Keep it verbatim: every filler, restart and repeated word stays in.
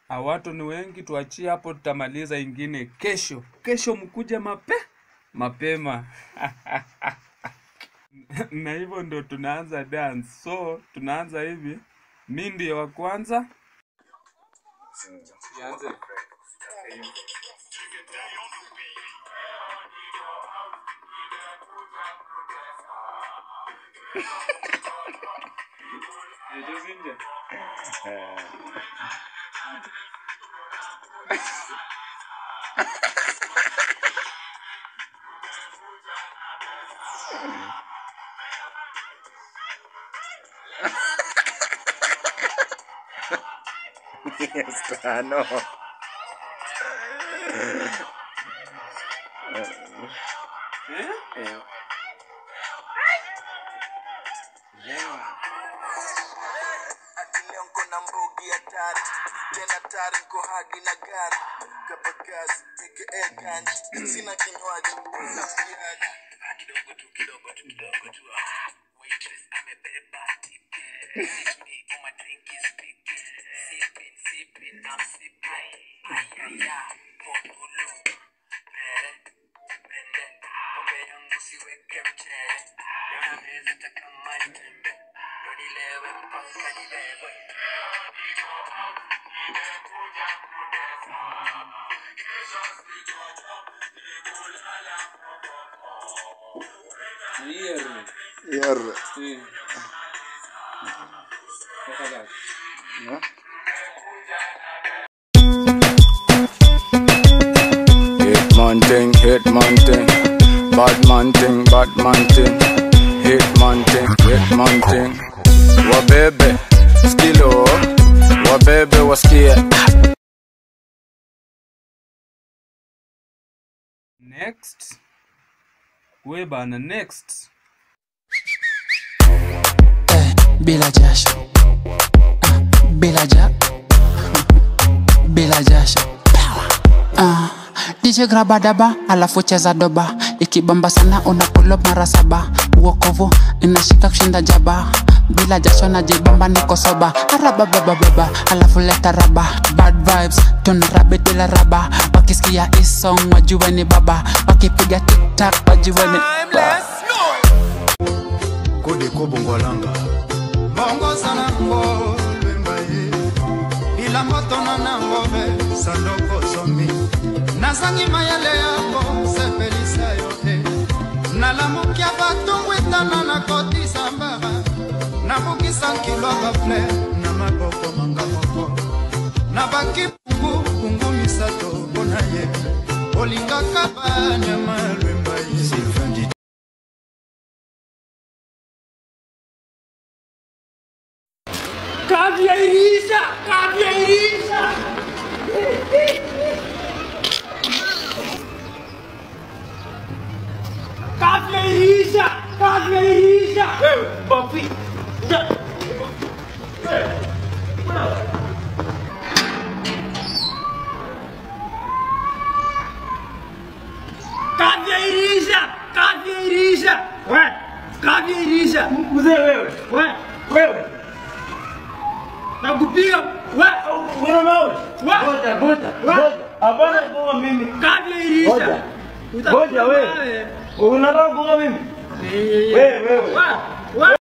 Watu ni wengi, tuachie hapo, tutamaliza ingine kesho. Kesho mkuje mape mapema. Na hivyo ndo tunaanza dance. So tunaanza hivi. Mimi ndiye wa kwanza. Tuanze. Yes, I know. Eh? Atileo na mbogi ya tari tena tari nko hagi na gari kapakazi aka kanji sina kinywaji nasikiaje kidogo tu kidogo tu kidogo tu waitress amebeba ticket me on my drink is speaking sipping sipping I'm sipping ay ay ay ponulu mere mende pombe yangu siweke mchele yana meza takama nitembe nilewe mpaka nibebwe. Hierro. Hierro. Sí. Ojalá. ¿No? Hit man thing, hit man thing. Bad man thing, bad man thing. Hit man thing, hit man thing. Wabebe, skilo. Wabebe wasikie. Next. We bana next. Eh, bila jasho. Ah, bila ja. Bila jasho. Ah, D J graba daba, alafu cheza doba. Ikibamba sana unapull mara saba. Uokovu inashika kushinda jaba. Bila jasho na jibamba niko soba. Araba baba baba, alafu leta raba. Bad vibes, tuna rabbit bila raba. Wakisikia hii song wajue ni baba. Wakipiga tiktak wajue ni Kode ko bongolanga bongo sana ngo lembaye ila moto na nango be sandoko zomi nazangi mayele yako sepelisa yote nalamukia batungu etana na koti sambara nabukisa kilo gafle na maboko manga moko nabaki pungu pungu misato bonaye olinga kaba nyama lembaye silfandi. Caveirinha! Caveirinha! Caveirinha! Caveirinha! Ei, Bofi! Caveirinha! Caveirinha! Ué! Caveirinha! Mzee wewe! Ué! Wewe! Nakupiga wewe una mawe bota bota bota hapana kwa mimi kabla ilisha bota wewe unataka kwa mimi wewe wewe